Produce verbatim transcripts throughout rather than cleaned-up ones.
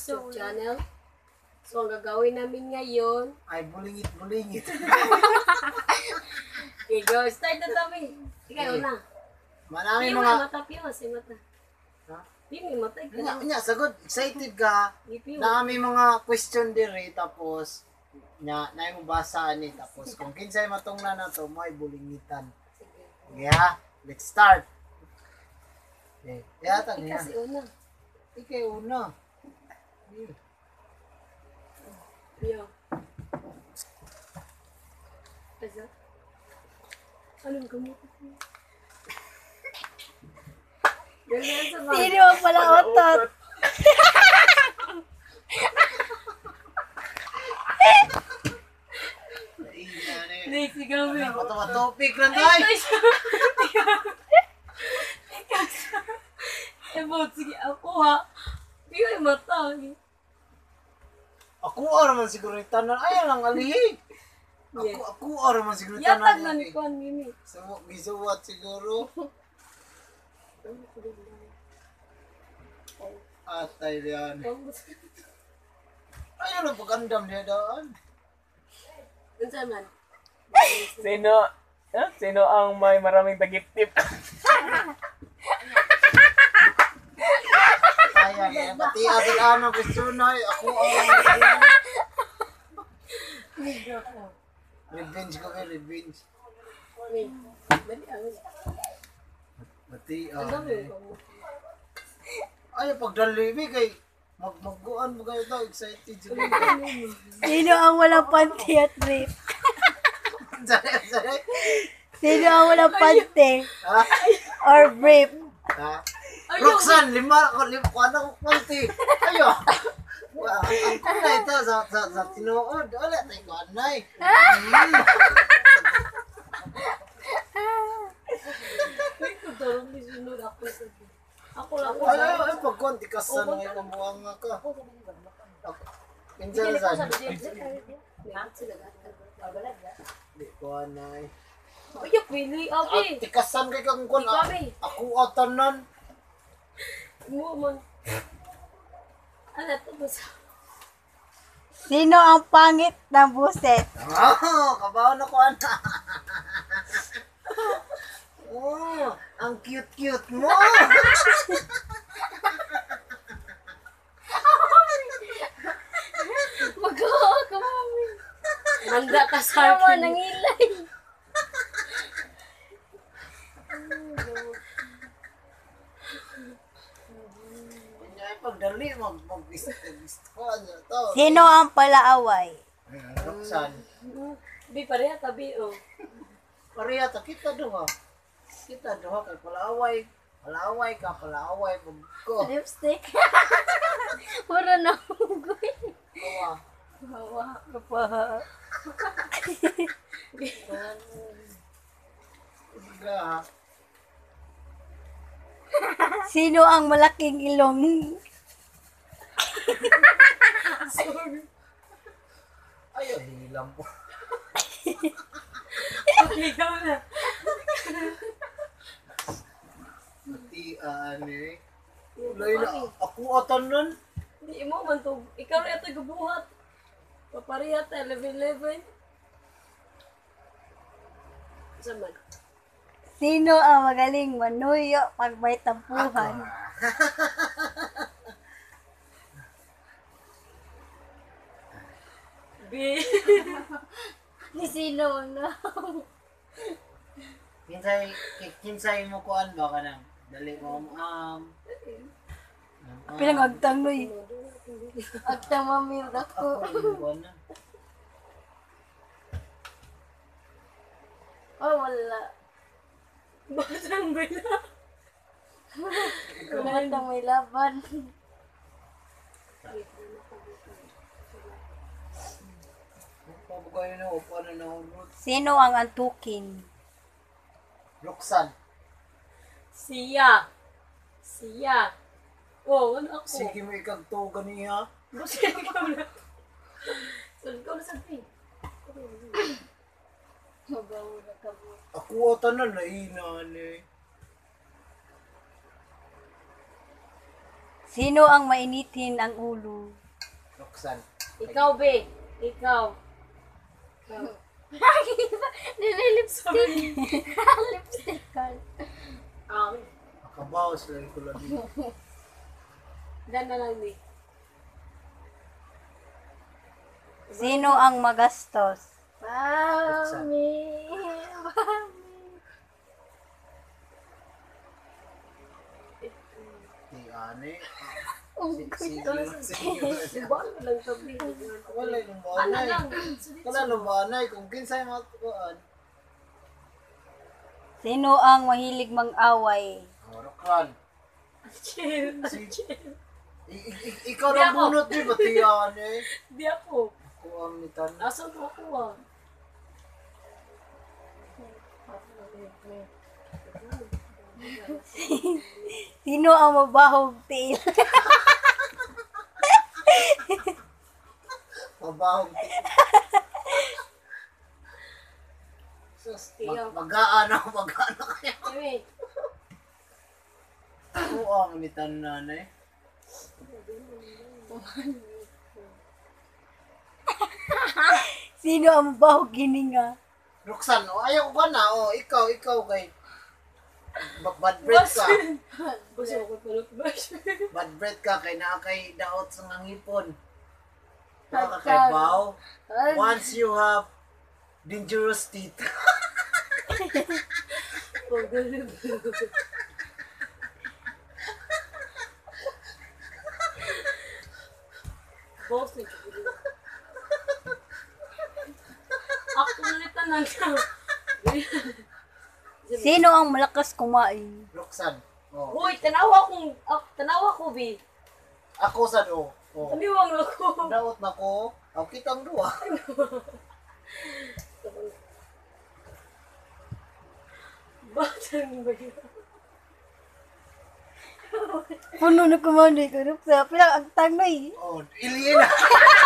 YouTube channel. So, ang gagawin namin ngayon, Ay, bulingit-bulingit. okay, go. Start na kami. Ikaw Okay. na. Marami Piyo mga... mga mata, piyo. Si mata. Ha? Piyo may mata. Nya, nya, sagod. Excited ka. Piyo. Na may mga question dire tapos nya na mo basa ni tapos kung kinsay matungnan na to may bulingitan. Yeah, let's start. Okay. Kaya ta niya. Kasi una. Ikaw una. Piyo. Asa? Anong gamot? Ganyan sa mga. Sino ang pala otot? Next, ikaw mo. Matawa topic lang tayo. Emot, sige, ako ha. Piyo ay mata. Ako ara man siguro tanan ay lang alihi. Ako Yeah. ako ara man siguro Yatag na tanan. ni Kwan Mimi. Samo gisuwat siguro. Atay diyan. Ayun ang pagandam niya daan. Unsa man? Sino, eh, sino ang may maraming tagip-tip? Kaya kaya pati agad ano question ay ako ang revenge ko kay revenge. Wait. Dali ang. Pati Ang dami ko. ay pagdalibi kay mag magguan mo kayo daw excited sila. Sino ang walang panty at brief? Sorry, sorry. Sino ang walang panty Ha? or brief? Ha? Roxanne, lima ko lima ko ano kunti. Ayo. Wa ang ang kunay ito sa sa sa tinuod. Wala tay ko anay. Ito darong ni sunod ako sa. Ako lang. Ay ay ay pag konti ka sa nang ikumbuang ka. Pinsan sa. Di ko anay. Ay, pili At abi. tikasan kay kang kun. Ikaw, eh. Ako atanan. Mo man. Ano to ba sa? Sino ang pangit ng buset? Oh, kabaw na ko ana. Oh, ang cute-cute mo. Magawa ka mami. Manda ka sa akin. Nangilay. Kanya ay pagdali mag mag-bist ko niya to. Sino ang palaaway? Roxanne. Bi pareha tabi oh. Pareha ta kita duha. Kita duha kay palaaway. Palaaway ka, palaaway pag ko. Lipstick. Pura na hugoy. Kawa. Hawa. Kapaha. Ga. Sino ang malaking ilong? Ayo hilang po. Ikaw na. Pati ani. Ulay na ako atanan. Di mo man to. Ikaw na ito gubuhat. Papareha ta eleven eleven. Saman. Sino ang magaling manuyo pag may tampuhan? Bi. Ni sino na? Kinsay kinsay mo kuan ba kanang dali mo um Pilang agtang noy. Agtang mamil ako. ako yung kuan na. Oh, wala. Batang bila. Lahat ng may laban. Pabugay na upo na na urot. Sino ang antukin? Roxanne. Siya. Siya. Oh, ano ako? Sige mo ikagtugan niya. Basta ikaw na. So, ikaw na sabi. Magawa na ka mo. Ako ata na nainan eh. Sino ang mainitin ang ulo? Roxanne. Ikaw, be. Ikaw. Ikaw. Nililipstick. Lipstick ka. Ah, Makabawas lang ko lang dito. dan na lang, be. Sino ang magastos? Mami. Di ane. Sige lang, sige lang. Diba? Lang sabi. Wala yung Ano banay. lang? Wala yung banay. Kung kinsay matukuan. Sino ang mahilig mang-away? Oh, Roxanne. Chill. Si- Chill. I- i- i- ikaw Di na ako. bunot di ba tiyan eh? Di ako. Ako ang nitan. Asan ko ako ah? Sino ang mabahog tail? Mabahog ti. Sus, Tiyaw. mag- magaan ako, magaan ako kaya. Wait. Ako ang nitan nanay. Sino ang mabahog gininga? Roxanne, oh, ayaw ko na. Oh, ikaw, ikaw kay ba- bad breath ka. Gusto ko tulog ba? Bad breath ka kay naa kay daot sa ngipon. Baka kay baw. Once you have dangerous teeth. Boss ni Ako ulit na lang. Sino ang malakas kumain? Roxanne. Oh. Hoy, tanawa kong, ah, tanawa ko, bi. Ako sa do. Oh. Taniwang ako. Daot na ko. Ako kitang duwa. Bakit ba yun? Puno na kumanoy ko. Sa pilang ang tanay. Oh, iliin na.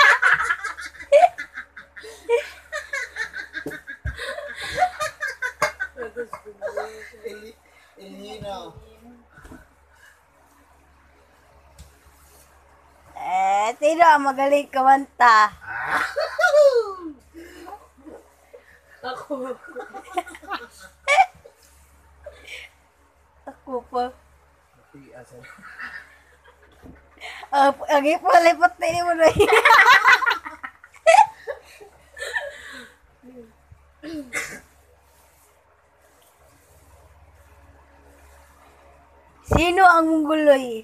Ili, iliin na. Eh, sino ang magaling kumanta? Ako. Ako pa. Okay, asan? Ah, ang ipalipat na mo na yun. Sino ang mungguloy?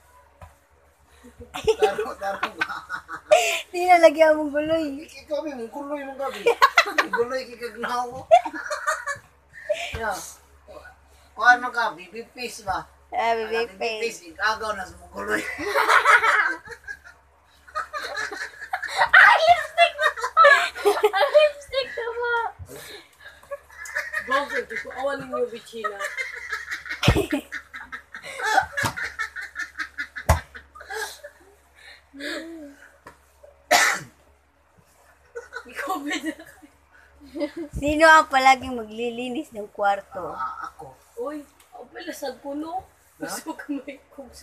Taro, taro ba? Sino lagi ang mungguloy? Ikaw, may mong kuloy mong gabi. Guloy kikagnaw mo. Yeah. Kuhan mo ka, baby face ba? Ah, Baby baby face. face, ikagaw na sa mong guloy. Lipstick na ba? Bakit? Di ko awanin niyo, Bichina. Ikaw, Bida. Sino ang palaging maglilinis ng kwarto? Ah, ako. Uy, ako pala sa puno. Gusto ka may kugso.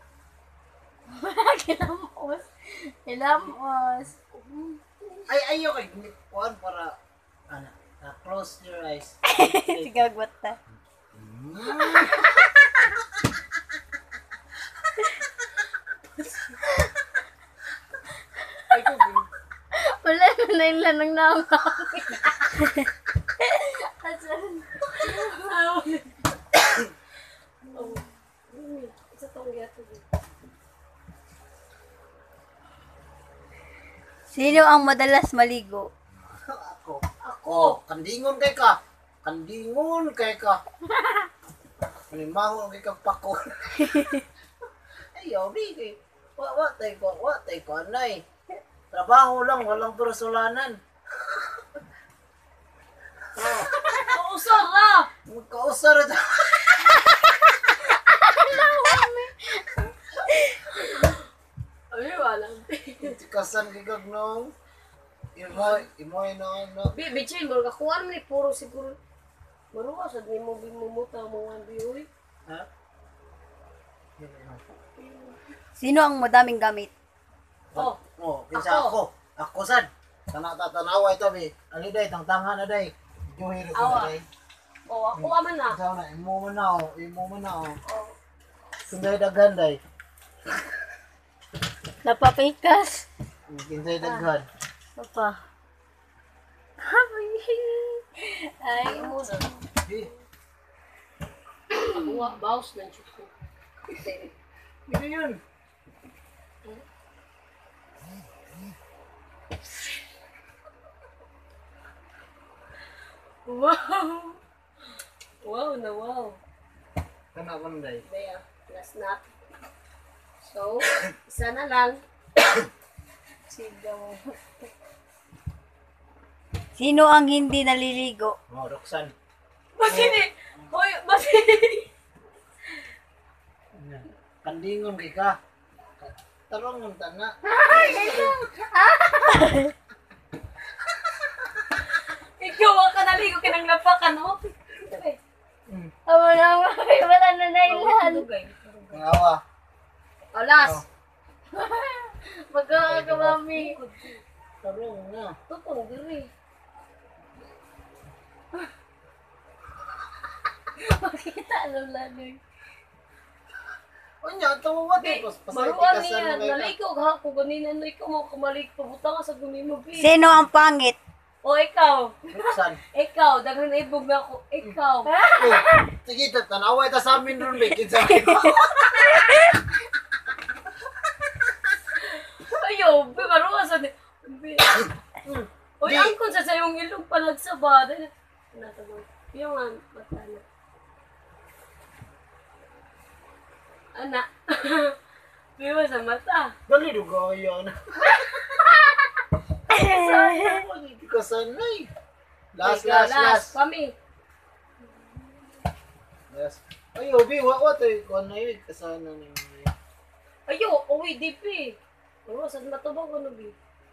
Kilamos. Kilamos. Ay, ayaw kay kuhan para, ano, na close your eyes. Sigagwat na. Ay, ko, Bi. Wala na na yung lanang naman. Oh, Bi, isa tong gato, Bi. Sino ang madalas maligo? Ako. Ako. Oh, kandingon kay ka. Kandingon kay ka. Malimahon kay kang pako. Ayaw, di kay. Wa, wa, tay ko, wa, tay ko, anay. Trabaho lang, walang persolanan. Oh, Oo, sarap! magkausar ito. Ay, wala. Tikasan kay gagnong. Imoy, imoy na, ano. Bi, Bichin, bro, kakuha mo ni puro siguro. Maruwa, sad ni mo bimumuta mo ang biyoy. Ha? Yan, yan. Sino ang madaming gamit? Oh, Oh, kinsa Ako. ako. Ako sad. Kana ta tanawa ito bi. Ali day tang tangha na day. Juhiro ko Awa. day. oh, ako aman na. Kinsa na imo man na oh, imo man na oh. Oh. Kinsa daghan day. Napapikas. Kinsa daghan. Papa. Ay, Ano na? Di. Ako nga, bawas ng chuko. Ano yun? Wow! Wow na wow. Kana man day. Bea, last nut. So, isa na lang. Sigaw. sino ang hindi naliligo? Oh, Roxanne. Masini! Hoy, masini! Kandingon kay ka. Tarong ng tana. Ikaw ang kanaligo kinang lapakan, no? Amo na, wala na nailan. Ang awa. Oh, last. Magkaka ka, mami. Tarong na. Tutong diri. Makita, ano laloy. Onya, tawa Okay, pas maruan niya. Naligo ka ako ganina. No, ikaw mo kumalik. Pabutang ka sa gumi mo, please. Sino ang pangit? O, ikaw. Roxanne. Ikaw. Daghan na ibog na ako. Ikaw. Oh, sige, ta- tanawa ita sa amin ron, be. Kinsa Ayaw. Be, maruan sa... Be. Uy, Di. angkon sa sayong ilong palagsaba. Ano to mo? Yung nga, mata na. Anak. Biwa sa mata. Dali do gaya na. Hindi ka sanay. Last, Ikaw, last, last. Kami. Last. Ayo, bi, wa wa tay ko na yun kasana ni. Ayo, uwi, D P. Pero sa matubang ko no, B.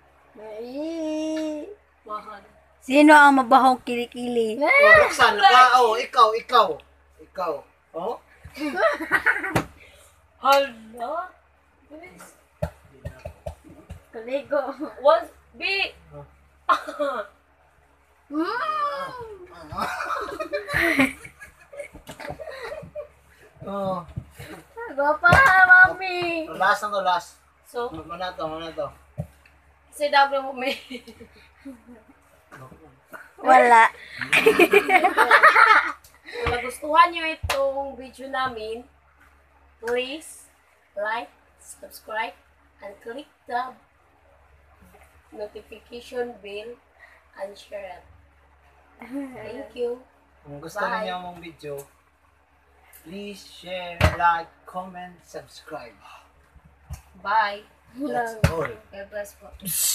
Ay. Mahal. Sino ang mabahong kilikili? Oh, Roxanne, ka, oh, ikaw, ikaw. Ikaw. Oh? Hala? Bilis. Kaligo. One, B. Oh. Bapa, mami. Last na to, last. So, Mana to, mana to. si W mo may... Wala. Kung nagustuhan nyo itong video namin, please like, subscribe, and click the notification bell and share it. Thank you. Kung gusto Bye. niyo mong video, please share, like, comment, subscribe. Bye. That's all. God bless po.